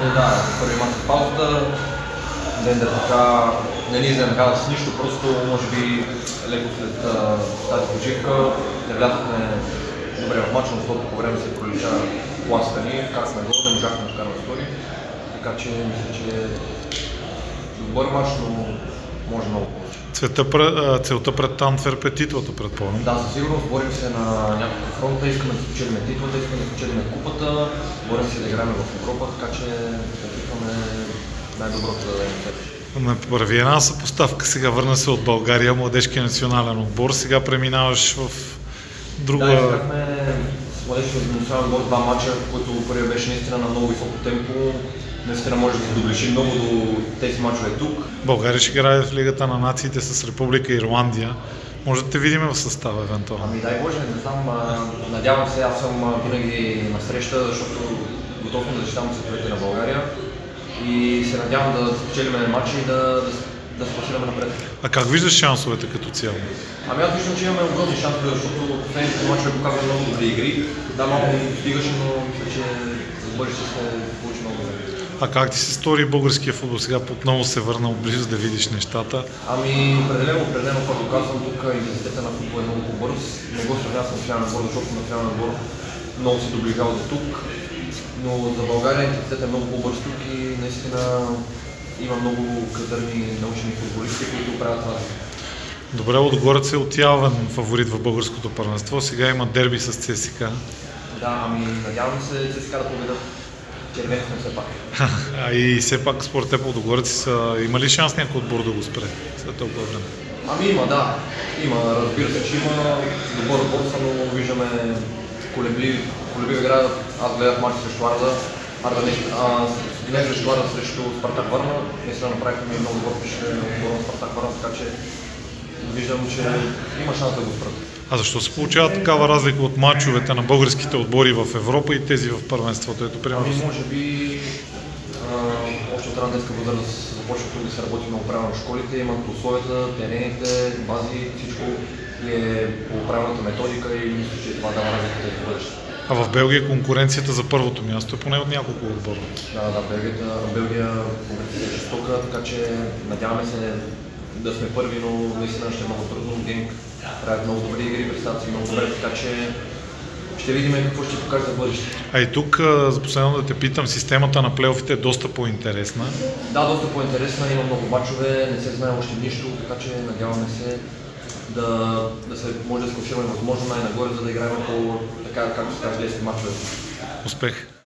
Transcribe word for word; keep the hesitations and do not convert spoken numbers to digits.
Те, да, първи мач от паузата, Дендер така не ни изненадава с нищо, просто може би леко след а, тази почивка не влязохме добре в мача, но защото по време се пролича класата ни, вкарахме гол, не можахме да вкараме втори, така че мисля, че е добър мач, но може много повече. Целта пред Антверп е титлата, предполагам. Да, със сигурност борим се на няколко фронта, искаме да спечелим титлата, искаме да спечелим купата, борим се да играем в Европа, така че опитваме най-доброто да дадем себе си. Направи една съпоставка, сега върна се от България, младежкия национален отбор, сега преминаваш в друга... Да, играхме с младежкия национален отбор два мача, в които първият беше наистина на много високо темпо. Наистина може да се доближи много до тези мачове тук. България ще играе в Лигата на нациите с Република Ирландия. Може да те видим в състава евентуално? Ами дай Боже, не знам, надявам се, аз съм винаги на среща, защото готов съм да защитавам световете на България и се надявам да спечелим матчи и да, да, да се класираме напред. А как виждаш шансовете като цяло? Ами аз виждам, че имаме огромни шансове, защото последните мачове показват много добри игри. Да, малко ни достигаше, но мисля, че за бъдеще ще получи много добре. А как ти се стори българския футбол? Сега отново се върна отблизо да видиш нещата. Ами определено, определено, когато казвам тук, интензитета на футбол е много по-бърз. Не го сравнявам с национален отбор, защото национален отбор много се доближава до тук. Но за България интензитетът е много по-бърз тук и наистина има много кадърни научени футболисти, които правят това. Добре, Лудогорец е отявен фаворит в българското първенство. Сега има дерби с ЦСКА. Да, ами надявам се ЦСКА да победят. Червените сме все пак. А и все пак според теб Лудогорец има ли шанс някой отбор да го спре след толкова време? Ами има, да. Има, разбира се, че има добър отбор, но виждаме колебливи игра. Аз гледах матч срещу Арда. Арда не, а, не срещу Арда, срещу Спартак Варна. Наистина направихме много добър впечатление на отбора на Спартак Варна, така че виждам, че има шанс да го спрат. А защо се получава такава разлика от мачовете на българските отбори в Европа и тези в първенството? Ето, примерно. Ами може би още от ранна детска възраст започва да се работи много правилно в школите, имат условията, терените, бази, всичко е по правилната методика и мисля, че това дава разликата и в бъдеще. А в Белгия конкуренцията за първото място е поне от няколко отбора. Да, да, Белгия, Белгия конкуренцията е жестока, така че надяваме се да сме първи, но наистина ще е много трудно. Генк правят много добри игри, представят много добре, така че ще видим какво ще покаже за бъдеще. А и тук, за последно да те питам, системата на плейофите е доста по-интересна. Да, доста по-интересна, има много мачове, не се знае още нищо, така че надяваме се да, да се може да се класираме възможно най-нагоре, за да играем по така, както се каже, десет мачове. Успех!